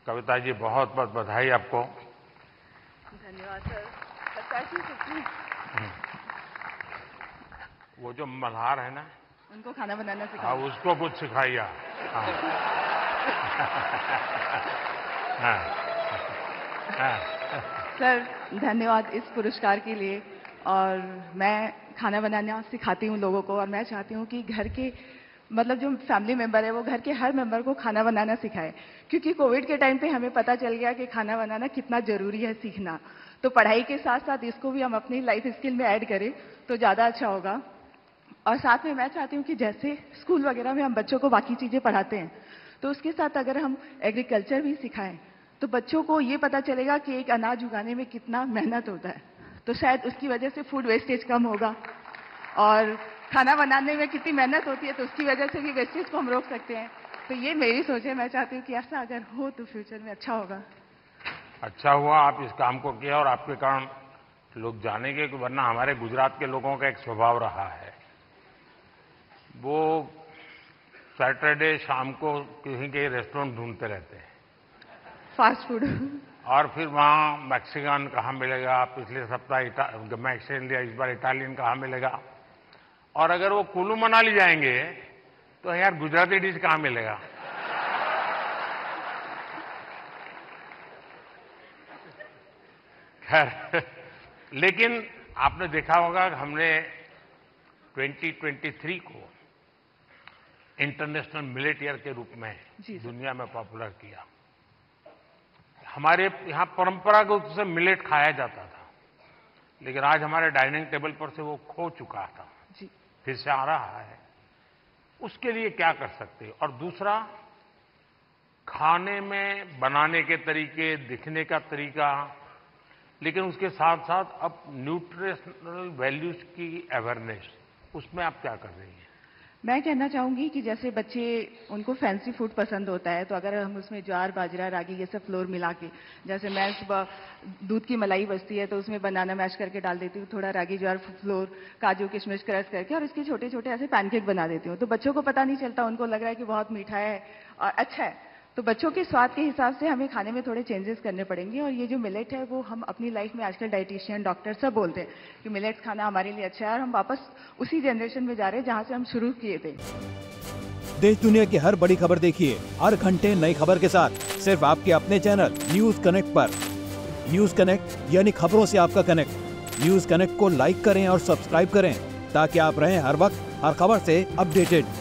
कविता जी, बहुत बहुत बधाई आपको। धन्यवाद सर। वो जो मल्हार है ना, उनको खाना बनाना हाँ, सिखाओ। उसको कुछ सिखाइए। सर धन्यवाद इस पुरस्कार के लिए। और मैं खाना बनाना सिखाती हूँ लोगों को, और मैं चाहती हूँ कि घर के मतलब जो फैमिली मेंबर है वो घर के हर मेंबर को खाना बनाना सिखाए, क्योंकि कोविड के टाइम पे हमें पता चल गया कि खाना बनाना कितना जरूरी है सीखना। तो पढ़ाई के साथ साथ इसको भी हम अपनी लाइफ स्किल में ऐड करें तो ज़्यादा अच्छा होगा। और साथ में मैं चाहती हूँ कि जैसे स्कूल वगैरह में हम बच्चों को बाकी चीज़ें पढ़ाते हैं, तो उसके साथ अगर हम एग्रीकल्चर भी सिखाएं तो बच्चों को ये पता चलेगा कि एक अनाज उगाने में कितना मेहनत होता है। तो शायद उसकी वजह से फूड वेस्टेज कम होगा, और खाना बनाने में कितनी मेहनत होती है तो उसकी वजह से भी वेस्टेज को हम रोक सकते हैं। तो ये मेरी सोच है, मैं चाहती हूँ कि ऐसा अगर हो तो फ्यूचर में अच्छा होगा। अच्छा हुआ आप इस काम को किया और आपके कारण लोग जानेंगे, कि वरना हमारे गुजरात के लोगों का एक स्वभाव रहा है, वो सैटरडे शाम को कहीं के रेस्टोरेंट ढूंढते रहते हैं, फास्ट फूड। और फिर वहाँ मैक्सिकन कहाँ मिलेगा, पिछले सप्ताह मैक्सिकन लिया, इस बार इटालियन कहाँ मिलेगा। और अगर वो कुल्लू मनाली जाएंगे तो यार गुजराती डिश कहाँ मिलेगा। खैर, लेकिन आपने देखा होगा कि हमने 2023 को इंटरनेशनल मिलेट ईयर के रूप में दुनिया में पॉपुलर किया। हमारे यहाँ परंपरागत रूप से मिलेट खाया जाता था, लेकिन आज हमारे डाइनिंग टेबल पर से वो खो चुका था, फिर से आ रहा है। उसके लिए क्या कर सकते हैं? और दूसरा, खाने में बनाने के तरीके, दिखने का तरीका, लेकिन उसके साथ साथ अब न्यूट्रिशनल वैल्यूज की अवेयरनेस, उसमें आप क्या कर रही हैं? मैं कहना चाहूंगी कि जैसे बच्चे उनको फैंसी फूड पसंद होता है, तो अगर हम उसमें ज्वार, बाजरा, रागी ये सब फ्लोर मिला के, जैसे मैं सुबह दूध की मलाई बचती है तो उसमें बनाना मैश करके डाल देती हूँ, थोड़ा रागी ज्वार फ्लोर, काजू किशमिश क्रश करके, और इसके छोटे छोटे ऐसे पैनकेक बना देती हूँ। तो बच्चों को पता नहीं चलता, उनको लग रहा है कि बहुत मीठा है और अच्छा है। तो बच्चों के स्वाद के हिसाब से हमें खाने में थोड़े चेंजेस करने पड़ेंगे। और ये जो मिलेट है वो हम अपनी लाइफ में आजकल डाइटिशियन, डॉक्टर सब बोलते हैं कि मिलेट्स खाना हमारे लिए अच्छा है, और हम वापस उसी जनरेशन में जा रहे हैं जहां से हम शुरू किए थे। देश दुनिया की हर बड़ी खबर देखिए हर घंटे नई खबर के साथ, सिर्फ आपके अपने चैनल न्यूज कनेक्ट पर। न्यूज कनेक्ट यानी खबरों से आपका कनेक्ट। न्यूज कनेक्ट को लाइक करें और सब्सक्राइब करें ताकि आप रहें हर वक्त हर खबर से अपडेटेड।